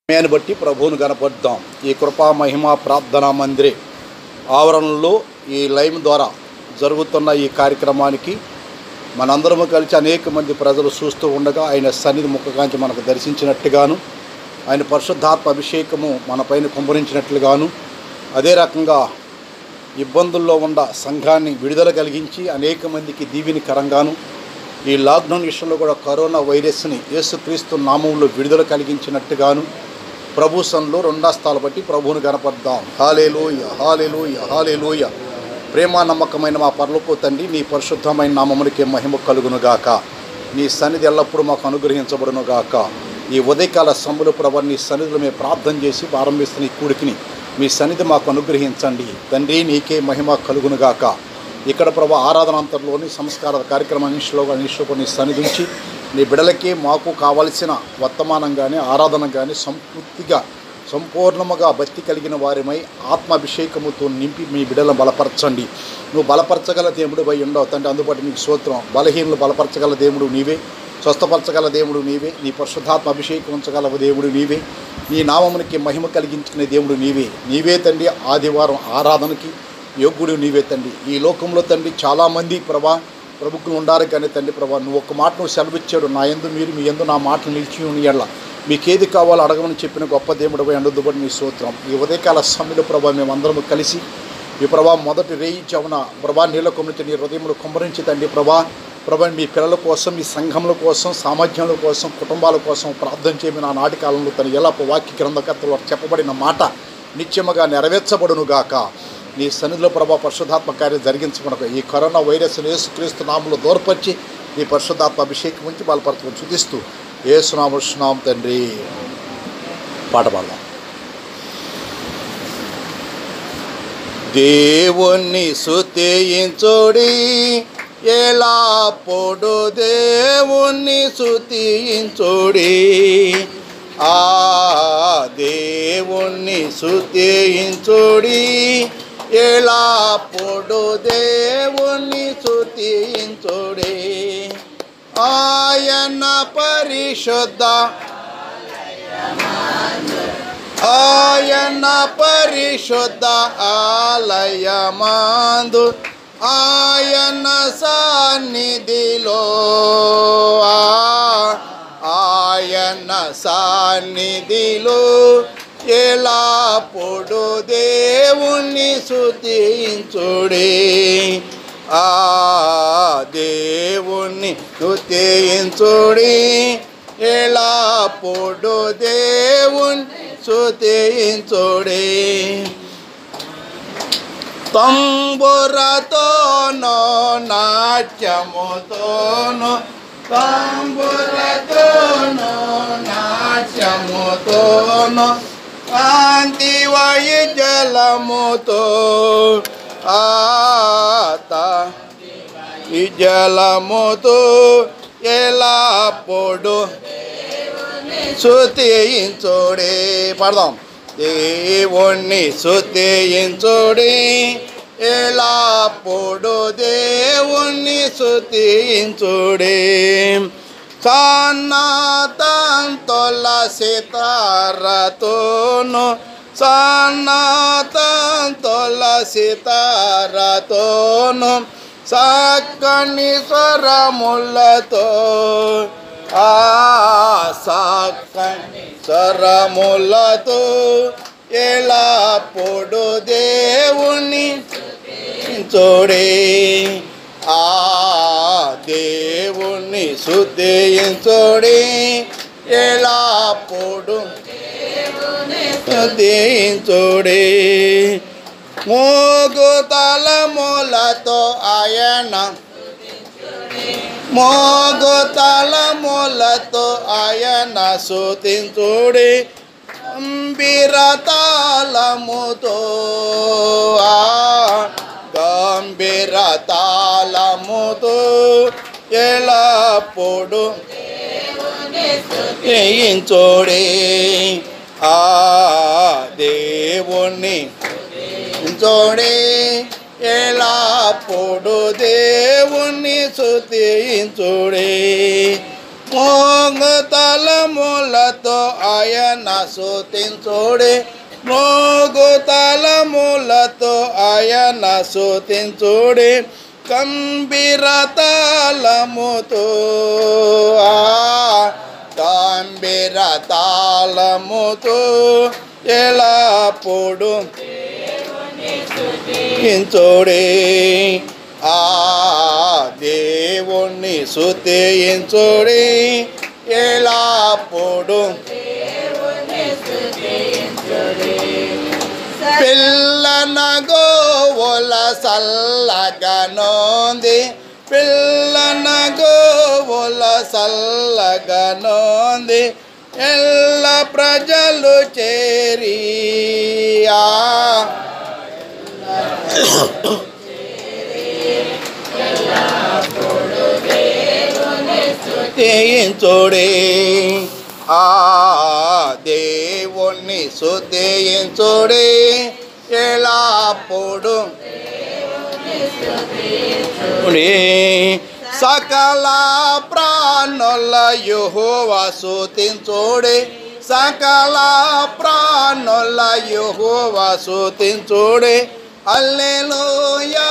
సమయాన్ని బట్టి ప్రభువును గణపడదాం. ఈ కృపా మహిమ ప్రార్థనా మందిరే ఆవరణలో ఈ లైవ్ ద్వారా జరుగుతున్న ఈ కార్యక్రమానికి మనందరము కలిసి అనేక మంది ప్రజలు చూస్తూ ఉండగా ఆయన సన్నిధి ముఖకాంచి మనకు దర్శించినట్టుగాను, ఆయన పరిశుద్ధాత్మ అభిషేకము మన పైన కుమ్మరించినట్లుగాను, అదే రకంగా ఇబ్బందుల్లో ఉన్న సంఘాన్ని విడుదల కలిగించి అనేక మందికి దీవెనకరంగాను, ఈ లాక్డౌన్ విషయంలో కూడా కరోనా వైరస్ని యేసుక్రీస్తు నామంలో విడుదల కలిగించినట్టుగాను ప్రభు సన్నిధిలో రెండాస్తాలు బట్టి ప్రభువును గణపడదాం. హల్లెలూయ, హల్లెలూయ, హల్లెలూయ. ప్రేమ నమ్మకమైన మా పరలోకపు తండ్రి, నీ పరిశుద్ధమైన నామమునికి మహిమ కలుగునుగాక. నీ సన్నిధి ఎల్లప్పుడూ మాకు అనుగ్రహించబడునుగాక. ఈ ఉదయకాల సమయంలో ప్రభు నీ సన్నిధిలో మేము ప్రార్థన చేసి ప్రారంభిస్తున్న ఈ కూడికిని మీ సన్నిధి మాకు అనుగ్రహించండి తండ్రి. నీకే మహిమ కలుగునుగాక. ఇక్కడ ప్రభు ఆరాధనాంతరంలోని సంస్కార కార్యక్రమాన్ని నీ సన్నిధి నుంచి నీ బిడలకి మాకు కావలసిన వర్తమానం కానీ ఆరాధన కానీ సంపూర్ణముగా భక్తి కలిగిన వారిమై ఆత్మాభిషేకముతో నింపి మీ బిడలను బలపరచండి. నువ్వు బలపరచగల దేవుడు అయి ఉండవు తండ్రి. అందుబాటు నీకు స్తోత్రం. బలహీనలు బలపరచగల దేవుడు నీవే, స్వస్థపరచగల దేవుడు నీవే, నీ పరిశుద్ధాత్మ అభిషేకం ఉంచగల దేవుడు నీవే, నీ నామమునికి మహిమ కలిగించుకునే దేవుడు నీవే తండ్రి. ఆదివారం ఆరాధనకి యోగ్యుడు నీవే తండ్రి. ఈ లోకంలో తండ్రి చాలామంది ప్రభుత్వం ఉండారు కానీ తండ్రి నువ్వు ఒక్క మాట నువ్వు సెలవిచ్చాడు, నా యందు మీరు మీ యందు నా మాటలు నిలిచి ఉన్న మీకేది కావాలో అడగమని చెప్పిన గొప్ప దేవుడు పోయి అందుబాటు నీ స్తోత్రం. ఈ ఉదయకాల సమయంలో మేమందరము కలిసి ఈ మొదటి రేయి చవున నీళ్ళ కొమ్మించి నీ హృదయములు కుమ్మరించి తండ్రి మీ పిల్లల కోసం, మీ సంఘముల కోసం, సామర్థ్యాల కోసం, కుటుంబాల కోసం ప్రార్థన చేయమని నా నాటి కాలంలో తన ఎలా వాక్య గ్రంథకర్తలో చెప్పబడిన మాట నిత్యముగా నెరవేర్చబడునుగాక. నీ సన్నిధిలో పరిశుద్ధాత్మ కార్యం జరిగించబడక ఈ కరోనా వైరస్ యేసుక్రీస్తు నామములో దూరపరిచి నీ పరిశుద్ధాత్మ అభిషేకం ఉంచి బలపరచుకొని స్తుతిస్తూ యేసునామం తండ్రి. పాట పాడదాం. దేవుణ్ణి స్తుతించుడి ఎల్లప్పుడు దేవుణ్ణి స్తుతించుడి, ఆ దేవుణ్ణి స్తుతించుడి ఎల్లప్పుడు దేవుణ్ణి స్తుతించుడి. ఆయన పరిశుద్ధ ఆలయమందు ఆయన సన్నిధిలో ఎల్లప్పుడు దేవుణ్ణి స్తుతించుడి, ఆ దేవుణ్ణి స్తుతించుడి ఎల్లప్పుడు దేవుణ్ణి స్తుతించుడి. తంబురతోనో నాట్యముతోనో కాంతి వైజలముతో జలముతో ఎల్లప్పుడు స్తుతించుడి. పాడదాం. దేవుణ్ణి స్తుతించుడి ఎల్లప్పుడు దేవుణ్ణి స్తుతించుడి. సన్నతంతొల సితారతోను చక్కని స్వరములతో చక్కని స్వరములతో ఎల్లప్పుడు దేవుణ్ణి స్తుతించుడి, ఆ దేవుణ్ణి స్తుతించుడి ఎల్లప్పుడు స్తుతించుడి. మోగు తలములతో ఆయన స్తుతించుడి, గంభీరతాళముతో ఎల్లప్పుడు స్తుతించుడి, ఆ దేవుణ్ణి స్తుతించుడి ఎల్లప్పుడు దేవుణ్ణి స్తుతించుడి. మోగుతలములతో ఆయన స్తుతించుడి, మోగుతలములతో ఆయన స్తుతించుడి, గంభీరతాళముతో గంభీరతాళముతో ఎల్లప్పుడు స్తుతించుడి, ఆ దేవుణ్ణి స్తుతించుడి, ఎల్లప్పుడు పిల్లన గోవుల సల్లగనోంది, పిల్లన గోవుల సల్లగనోంది, ఎల్ల ప్రజలు చేరి స్తుతించుడి, ఆ దేవుణ్ణి స్తుతించుడి, ఎల్లప్పుడు సకల ప్రాణుల యెహోవా స్తుతించుడి, సకల ప్రాణుల యెహోవా స్తుతించుడి, హల్లెలూయా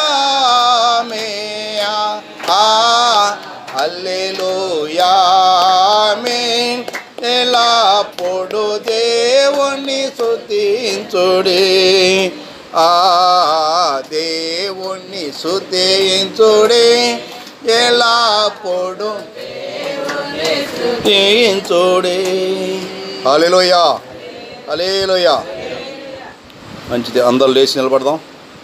హల్లెలూయా ఆమేన్. ఎల్లప్పుడు దేవుణ్ణి స్తుతించుడి, ఆ దేవుణ్ణి స్తుతించుడి, ఎల్లప్పుడు స్తుతించుడి. హల్లెలూయా హల్లెలూయా. మంచిది, అందరూ లేచి నిలబడదాం.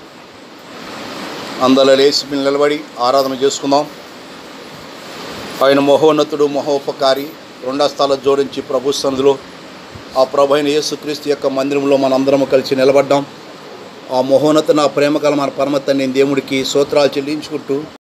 అందరూ లేచి నిలబడి ఆరాధన చేసుకుందాం. ఆయన మహోన్నతుడు, మహోపకారి, రెండు హస్తాలు జోడించి ప్రభు సన్నిధిలో ఆ ప్రభు అయిన యేసుక్రీస్తు యొక్క మందిరంలో మనందరం కలిసి నిలబడ్డాం. ఆ మహోన్నత నా ప్రేమ కల మన పరమ తండ్రి దేవుడికి స్తోత్రాలు చెల్లించుకుంటూ